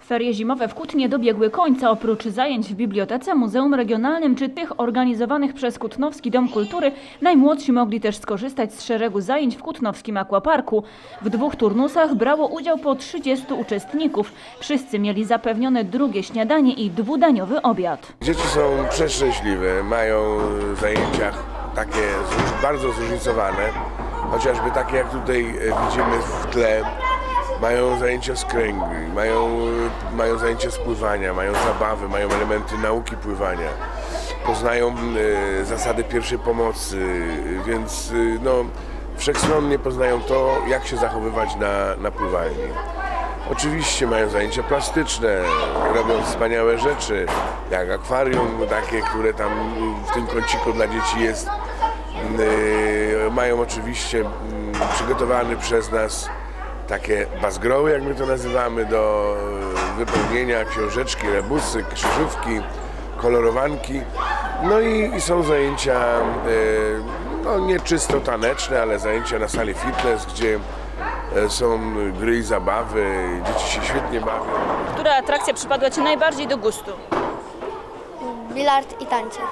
Ferie zimowe w Kutnie dobiegły końca. Oprócz zajęć w bibliotece, muzeum regionalnym czy tych organizowanych przez Kutnowski Dom Kultury, najmłodsi mogli też skorzystać z szeregu zajęć w kutnowskim aquaparku. W 2 turnusach brało udział po 30 uczestników. Wszyscy mieli zapewnione drugie śniadanie i 2-daniowy obiad. Dzieci są przeszczęśliwe, mają zajęcia takie bardzo zróżnicowane, chociażby takie jak tutaj widzimy w tle. Mają zajęcia z kręgli, mają zajęcia z pływania, mają zabawy, mają elementy nauki pływania. Poznają zasady pierwszej pomocy, więc wszechstronnie poznają to, jak się zachowywać na pływalni. Oczywiście mają zajęcia plastyczne, robią wspaniałe rzeczy, jak akwarium takie, które tam w tym kąciku dla dzieci jest. Mają oczywiście przygotowany przez nas takie bazgroły, jak my to nazywamy, do wypełnienia, książeczki, rebusy, krzyżówki, kolorowanki. No i są zajęcia nie czysto taneczne, ale zajęcia na sali fitness, gdzie są gry i zabawy, dzieci się świetnie bawią. Która atrakcja przypadła Ci najbardziej do gustu? Bilard i tańce.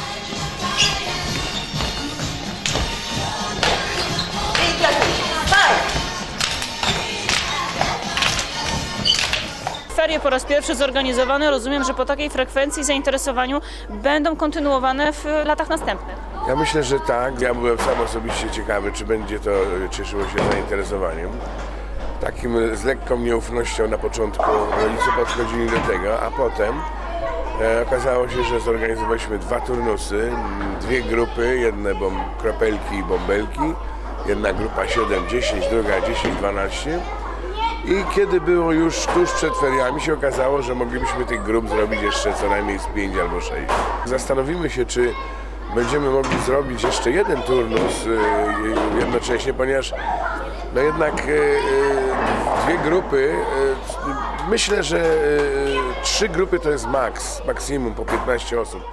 Ferie po raz pierwszy zorganizowane. Rozumiem, że po takiej frekwencji i zainteresowaniu będą kontynuowane w latach następnych. Ja myślę, że tak. Ja byłem sam osobiście ciekawy, czy będzie to cieszyło się zainteresowaniem. Takim z lekką nieufnością na początku rodzice podchodzili do tego, a potem okazało się, że zorganizowaliśmy 2 turnusy, 2 grupy, jedne kropelki i bąbelki, jedna grupa 7-10, druga 10-12. I kiedy było już tuż przed feriami, się okazało, że moglibyśmy tych grup zrobić jeszcze co najmniej z 5 albo 6. Zastanowimy się, czy będziemy mogli zrobić jeszcze jeden turnus jednocześnie, ponieważ jednak 2 grupy, myślę, że 3 grupy to jest maksimum po 15 osób.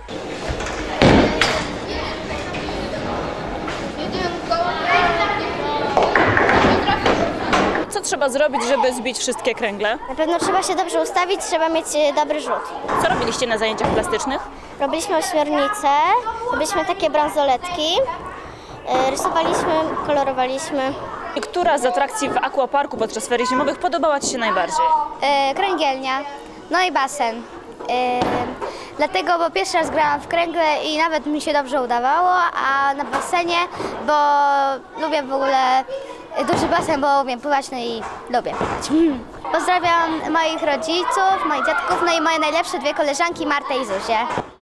Co trzeba zrobić, żeby zbić wszystkie kręgle? Na pewno trzeba się dobrze ustawić, trzeba mieć dobry rzut. Co robiliście na zajęciach plastycznych? Robiliśmy ośmiornice, robiliśmy takie bransoletki, rysowaliśmy, kolorowaliśmy. I która z atrakcji w aquaparku podczas ferii zimowych podobała Ci się najbardziej? Kręgielnia, no i basen. Dlatego, bo pierwszy raz grałam w kręgle i nawet mi się dobrze udawało, a na basenie, bo lubię w ogóle duży basen, bo umiem pływać, no i lubię pływać. Pozdrawiam moich rodziców, moich dziadków, no i moje najlepsze 2 koleżanki, Martę i Zuzię.